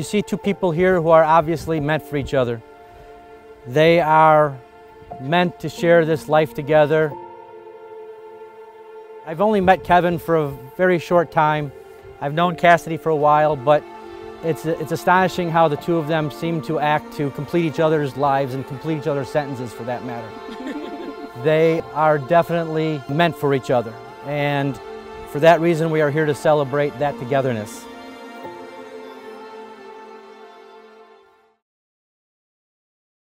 You see two people here who are obviously meant for each other. They are meant to share this life together. I've only met Kevin for a very short time. I've known Cassidy for a while, but it's astonishing how the two of them seem to act to complete each other's lives and complete each other's sentences, for that matter. They are definitely meant for each other, and for that reason we are here to celebrate that togetherness.